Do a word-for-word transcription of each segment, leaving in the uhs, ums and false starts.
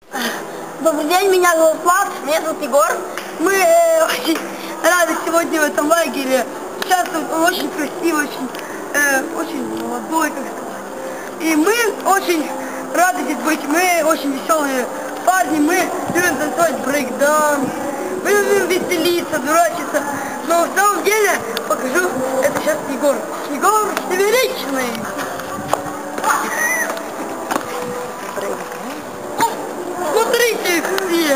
Добрый день, меня зовут Влад, меня зовут Егор. Мы э, очень рады сегодня в этом лагере. Сейчас он очень красивый, очень, э, очень молодой, как сказать. И мы очень рады здесь быть. Мы очень веселые парни. Мы любим танцевать брейкданс. Мы любим веселиться, дурачиться. Но в самом деле покажу это сейчас Егор. Егор Северечный. Смотрите, все.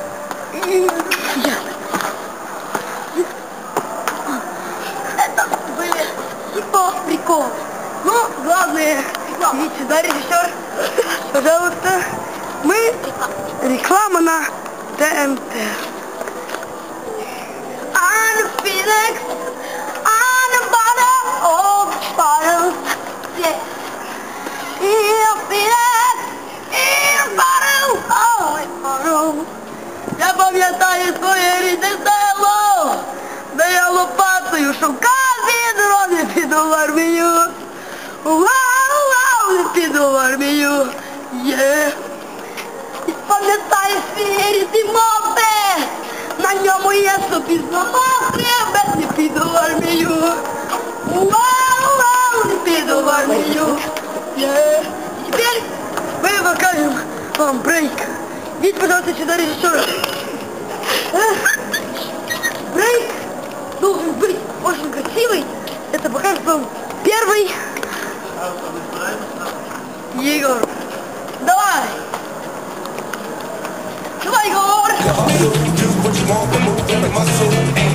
Это были типа прикол. Но главное, идите сюда, режиссер. Пожалуйста. Мы реклама на ТНТ. On Phoenix, on the bottom of bottles. Yeah. In Phoenix, in bottle, oh, in bottle. Я пам'ятаю своє рідне село, де я лопатою шукав відро, не піду в армію. Вау, вау, не піду в армію. Є. І пам'ятаю свій рідний мопед, на ньому я собі зламав хребет, не піду в армію. Вау, вау, не піду в армію. Є. І тепер ми покажемо вам брейк. Идите, пожалуйста, сюда, режиссер. Брейк должен быть очень красивый. Это покажет вам первый Егор. Давай! Давай, Егор!